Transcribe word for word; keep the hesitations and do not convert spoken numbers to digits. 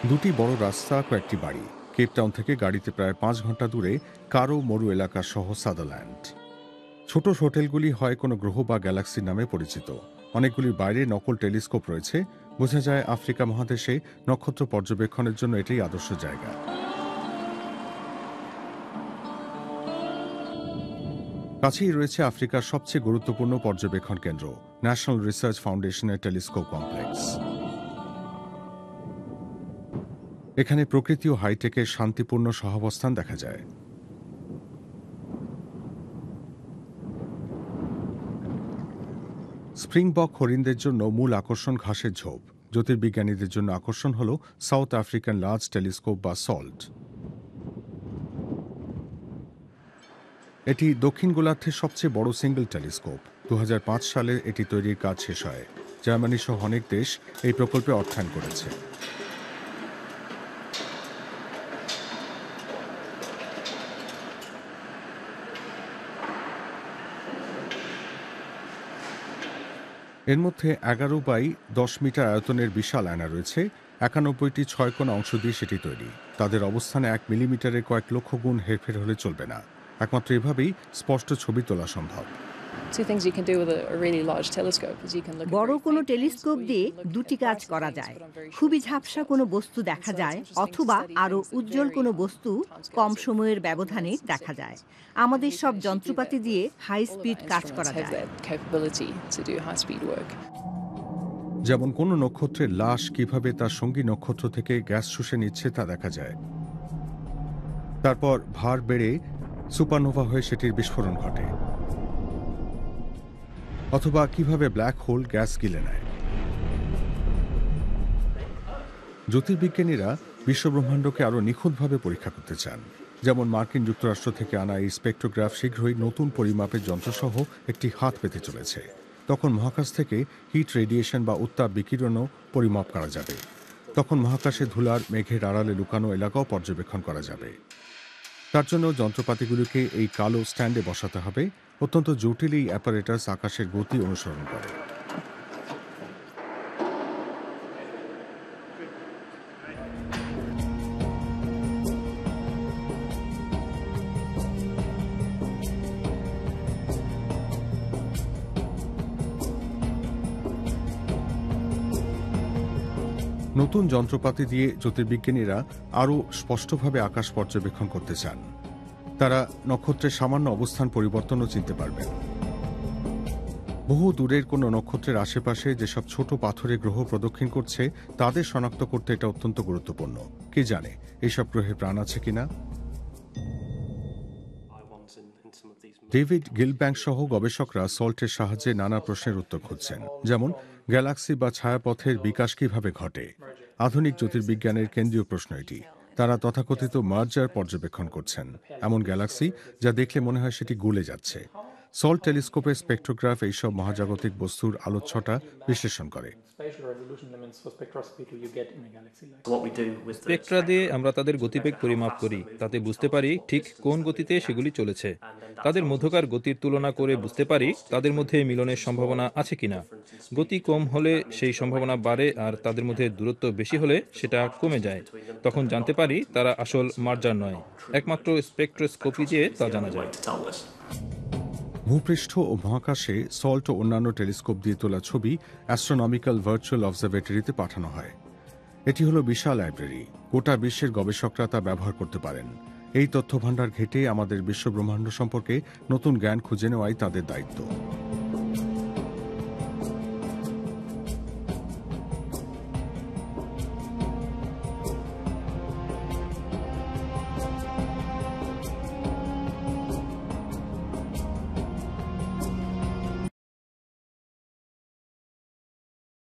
দুটি বড় রাস্তা, কয়েকটি বাড়ি। কেপটাউন থেকে গাড়িতে প্রায় পাঁচ ঘন্টা দূরে কারো মরু এলাকা সহ সাদারল্যান্ড। ছোট হোটেলগুলি হয় কোনো গ্রহ বা গ্যালাক্সির নামে পরিচিত। অনেকগুলির বাইরে নকল টেলিস্কোপ রয়েছে। বোঝা যায় আফ্রিকা মহাদেশে নক্ষত্র পর্যবেক্ষণের জন্য এটাই আদর্শ জায়গা। কাছেই রয়েছে আফ্রিকার সবচেয়ে গুরুত্বপূর্ণ পর্যবেক্ষণ কেন্দ্র, ন্যাশনাল রিসার্চ ফাউন্ডেশনের টেলিস্কোপ কমপ্লেক্স। এখানে প্রকৃতি ও হাইটেকের শান্তিপূর্ণ সহাবস্থান দেখা যায়। স্প্রিংবক হরিণদের জন্য মূল আকর্ষণ ঘাসের ঝোপ। জ্যোতির্বিজ্ঞানীদের জন্য আকর্ষণ হল সাউথ আফ্রিকান লার্জ টেলিস্কোপ বা সল্ট। এটি দক্ষিণ গোলার্ধের সবচেয়ে বড় সিঙ্গল টেলিস্কোপ। দু হাজার পাঁচ সালে এটি তৈরির কাজ শেষ হয়। জার্মানি সহ অনেক দেশ এই প্রকল্পে অর্থায়ন করেছে। এর মধ্যে এগারো বাই দশ মিটার আয়তনের বিশাল আয়না রয়েছে। একানব্বইটি ছয় কোণ অংশ দিয়ে সেটি তৈরি। তাদের অবস্থানে এক মিলিমিটারের কয়েক লক্ষ গুণ হেরফের হলে চলবে না। একমাত্র এভাবেই স্পষ্ট ছবি তোলা সম্ভব। বড় কোনো টেলিস্কোপ দিয়ে দুটি কাজ করা যায়। খুবই ঝাপসা কোনো বস্তু দেখা যায়, অথবা আরো উজ্জ্বল কোনো বস্তু কম সময়ের ব্যবধানে দেখা যায়। আমাদের সব যন্ত্রপাতি দিয়ে হাই স্পিড কাজ করা যায়। যেমন কোনো নক্ষত্রের লাশ কিভাবে তার সঙ্গী নক্ষত্র থেকে গ্যাস শুষে নিচ্ছে তা দেখা যায়। তারপর ভার বেড়ে সুপারনোভা হয়ে সেটির বিস্ফোরণ ঘটে। অথবা কিভাবে ব্ল্যাক হোল গ্যাস গিলে নেয়। জ্যোতির্বিজ্ঞানীরা বিশ্বব্রহ্মাণ্ডকে আরও নিখুঁতভাবে পরীক্ষা করতে চান। যেমন মার্কিন যুক্তরাষ্ট্র থেকে আনা এই স্পেকট্রোগ্রাফ শীঘ্রই নতুন পরিমাপের যন্ত্রসহ একটি হাত পেতে চলেছে। তখন মহাকাশ থেকে হিট রেডিয়েশন বা উত্তাপ বিকিরণও পরিমাপ করা যাবে। তখন মহাকাশে ধুলার মেঘের আড়ালে লুকানো এলাকাও পর্যবেক্ষণ করা যাবে। তার জন্য যন্ত্রপাতিগুলোকে এই কালো স্ট্যান্ডে বসাতে হবে। অত্যন্ত জটিল এই অ্যাপারেটাস আকাশের গতি অনুসরণ করে। নতুন যন্ত্রপাতি দিয়ে জ্যোতির্বিজ্ঞানীরা আরও স্পষ্টভাবে আকাশ পর্যবেক্ষণ করতে চান। তারা নক্ষত্রের সামান্য অবস্থান পরিবর্তনও চিনতে পারবেন। বহু দূরের কোনো নক্ষত্রের আশেপাশে যেসব ছোট পাথরের গ্রহ প্রদক্ষিণ করছে তাদের শনাক্ত করতে এটা অত্যন্ত গুরুত্বপূর্ণ। কে জানে এইসব গ্রহে প্রাণ আছে কিনা। ডেভিড গিলব্যাংক সহ গবেষকরা সল্টের সাহায্যে নানা প্রশ্নের উত্তর খুঁজছেন। যেমন গ্যালাক্সি বা ছায়াপথের বিকাশ কিভাবে ঘটে। আধুনিক জ্যোতির্বিজ্ঞানের কেন্দ্রীয় প্রশ্ন এটি। তারা তথাকথিত মার্জার পর্যবেক্ষণ করছেন, এমন গ্যালাক্সি যা দেখলে মনে হয় সেটি গলে যাচ্ছে। সল্ট টেলিস্কোপের স্পেকট্রোগ্রাফ এইসব মহাজাগতিক বস্তুর আলোচ্ছটা বিশ্লেষণ করে। স্পেকট্রা দিয়ে আমরা তাদের গতিবেগ পরিমাপ করি, তাতে বুঝতে পারি ঠিক কোন গতিতে সেগুলি চলেছে। তাদের মধ্যকার গতির তুলনা করে বুঝতে পারি তাদের মধ্যে মিলনের সম্ভাবনা আছে কিনা। গতি কম হলে সেই সম্ভাবনা বাড়ে, আর তাদের মধ্যে দূরত্ব বেশি হলে সেটা কমে যায়। তখন জানতে পারি তারা আসল মার্জার নয়। একমাত্র স্পেকট্রোস্কোপি দিয়ে তা জানা যায়। ভূপৃষ্ঠ ও মহাকাশে সল্ট ও অন্যান্য টেলিস্কোপ দিয়ে তোলা ছবি অ্যাস্ট্রোনমিক্যাল ভার্চুয়াল অবজারভেটরিতে পাঠানো হয়। এটি হলো বিশাল লাইব্রেরি। গোটা বিশ্বের গবেষকরা তা ব্যবহার করতে পারেন। এই তথ্যভাণ্ডার ঘেঁটে আমাদের বিশ্বব্রহ্মাণ্ড সম্পর্কে নতুন জ্ঞান খুঁজে নেওয়াই তাদের দায়িত্ব।